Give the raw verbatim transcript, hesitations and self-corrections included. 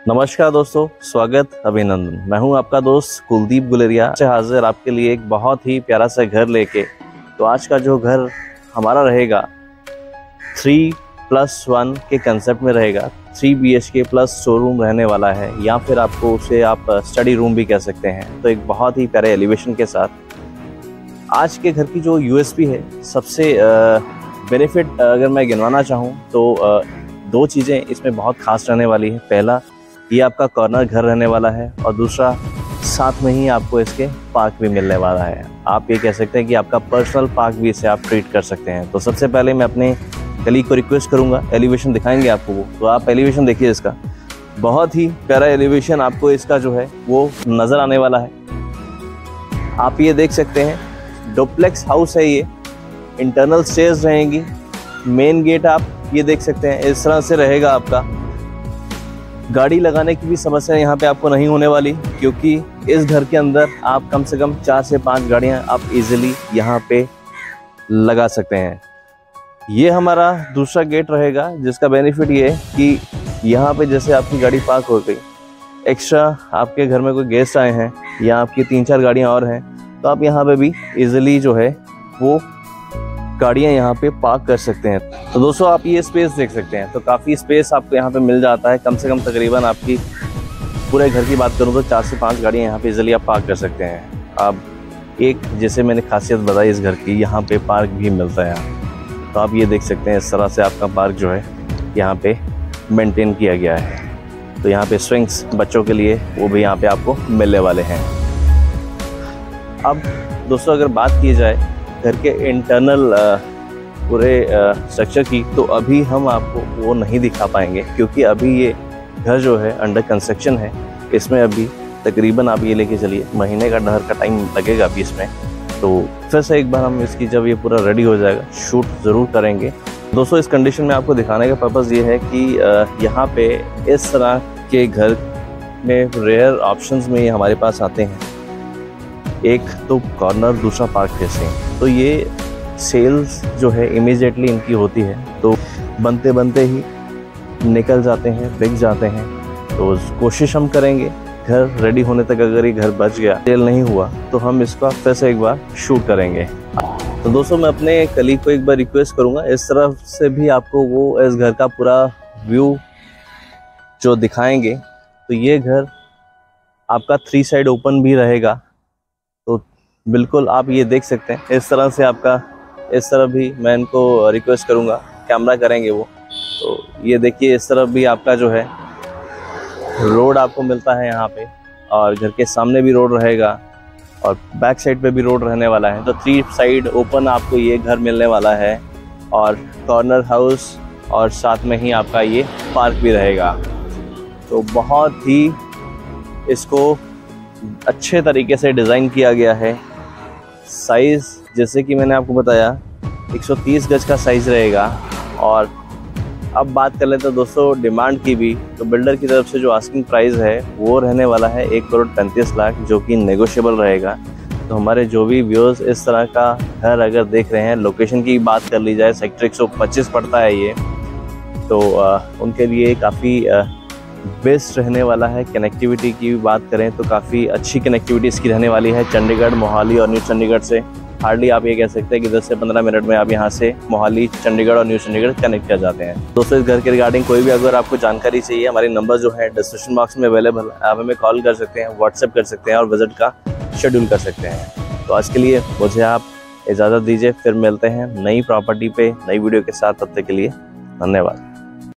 नमस्कार दोस्तों, स्वागत अभिनंदन। मैं हूं आपका दोस्त कुलदीप गुलेरिया से हाजिर आपके लिए एक बहुत ही प्यारा सा घर लेके। तो आज का जो घर हमारा रहेगा थ्री प्लस वन के कंसेप्ट में रहेगा। Three B H K plus showroom रहने वाला है, या फिर आपको उसे आप स्टडी रूम भी कह सकते हैं। तो एक बहुत ही प्यारे एलिवेशन के साथ आज के घर की जो यू एस पी है, सबसे बेनिफिट अगर मैं गिनवाना चाहूँ तो आ, दो चीज़ें इसमें बहुत खास रहने वाली है। पहला, ये आपका कॉर्नर घर रहने वाला है, और दूसरा, साथ में ही आपको इसके पार्क भी मिलने वाला है। आप ये कह सकते हैं कि आपका पर्सनल पार्क भी इसे आप ट्रीट कर सकते हैं। तो सबसे पहले मैं अपने कलीग को रिक्वेस्ट करूंगा, एलिवेशन दिखाएंगे आपको वो, तो आप एलिवेशन देखिए इसका। बहुत ही प्यारा एलिवेशन आपको इसका जो है वो नज़र आने वाला है। आप ये देख सकते हैं, डुप्लेक्स हाउस है ये, इंटरनल स्टेयर्स रहेंगी, मेन गेट आप ये देख सकते हैं इस तरह से रहेगा आपका। गाड़ी लगाने की भी समस्या यहाँ पे आपको नहीं होने वाली, क्योंकि इस घर के अंदर आप कम से कम चार से पांच गाड़ियाँ आप इजीली यहाँ पे लगा सकते हैं। ये हमारा दूसरा गेट रहेगा, जिसका बेनिफिट ये है कि यहाँ पे जैसे आपकी गाड़ी पार्क हो गई, एक्स्ट्रा आपके घर में कोई गेस्ट आए हैं या आपकी तीन चार गाड़ियाँ और हैं, तो आप यहाँ पे भी इजीली जो है वो गाड़ियाँ यहाँ पे पार्क कर सकते हैं। तो दोस्तों आप ये स्पेस देख सकते हैं, तो काफ़ी स्पेस आपको यहाँ पे मिल जाता है। कम से कम तकरीबन आपकी पूरे घर की बात करूँ तो चार से पांच गाड़ियाँ यहाँ पे इजीली आप पार्क कर सकते हैं। अब एक जैसे मैंने खासियत बताई इस घर की, यहाँ पे पार्क भी मिलता है। तो आप ये देख सकते हैं इस तरह से आपका पार्क जो है यहाँ पे मेंटेन किया गया है। तो यहाँ पे स्विंग्स बच्चों के लिए वो भी यहाँ पे आपको मिलने वाले हैं। अब दोस्तों अगर बात की जाए घर के इंटरनल पूरे स्ट्रक्चर की, तो अभी हम आपको वो नहीं दिखा पाएंगे, क्योंकि अभी ये घर जो है अंडर कंस्ट्रक्शन है। इसमें अभी तकरीबन आप ये लेके चलिए महीने का डहर का टाइम लगेगा अभी इसमें। तो फिर से एक बार हम इसकी जब ये पूरा रेडी हो जाएगा शूट ज़रूर करेंगे। दोस्तों इस कंडीशन में आपको दिखाने का पर्पज़ ये है कि यहाँ पे इस तरह के घर में रेयर ऑप्शंस में ये हमारे पास आते हैं। एक तो कॉर्नर, दूसरा पार्क फेसिंग। तो ये सेल्स जो है इमीडिएटली इनकी होती है, तो बनते बनते ही निकल जाते हैं, बिक जाते हैं। तो कोशिश हम करेंगे घर रेडी होने तक, अगर ये घर बच गया, सेल नहीं हुआ, तो हम इसका फिर से एक बार शूट करेंगे। तो दोस्तों मैं अपने कलीग को एक बार रिक्वेस्ट करूँगा, इस तरफ से भी आपको वो इस घर का पूरा व्यू जो दिखाएंगे। तो ये घर आपका थ्री साइड ओपन भी रहेगा, तो बिल्कुल आप ये देख सकते हैं इस तरह से आपका, इस तरफ भी मैं इनको रिक्वेस्ट करूँगा कैमरा करेंगे वो। तो ये देखिए इस तरफ भी आपका जो है रोड आपको मिलता है यहाँ पे, और घर के सामने भी रोड रहेगा और बैक साइड पे भी रोड रहने वाला है। तो थ्री साइड ओपन आपको ये घर मिलने वाला है, और कॉर्नर हाउस, और साथ में ही आपका ये पार्क भी रहेगा। तो बहुत ही इसको अच्छे तरीके से डिज़ाइन किया गया है। साइज़ जैसे कि मैंने आपको बताया एक सौ तीस गज का साइज़ रहेगा। और अब बात कर लेते हैं दोस्तों डिमांड की भी, तो बिल्डर की तरफ से जो आस्किंग प्राइस है वो रहने वाला है एक करोड़ पैंतीस लाख, जो कि नेगोशिएबल रहेगा। तो हमारे जो भी व्यूअर्स इस तरह का घर अगर देख रहे हैं, लोकेशन की बात कर ली जाए, सेक्टर एक सौ पच्चीस पड़ता है ये, तो आ, उनके लिए काफ़ी बेस्ट रहने वाला है। कनेक्टिविटी की बात करें तो काफ़ी अच्छी कनेक्टिविटी इसकी रहने वाली है। चंडीगढ़, मोहाली और न्यू चंडीगढ़ से हार्डली आप ये कह सकते हैं कि दस से पंद्रह मिनट में आप यहाँ से मोहाली, चंडीगढ़ और न्यू चंडीगढ़ कनेक्ट कर जाते हैं। दोस्तों इस घर के रिगार्डिंग कोई भी अगर आपको जानकारी चाहिए, हमारे नंबर जो है डिस्क्रिप्शन बॉक्स में अवेलेबल है। आप हमें कॉल कर सकते हैं, व्हाट्सएप कर सकते हैं और विजिट का शेड्यूल कर सकते हैं। तो आज के लिए मुझे आप इजाज़त दीजिए, फिर मिलते हैं नई प्रॉपर्टी पे नई वीडियो के साथ। तब तक के लिए धन्यवाद।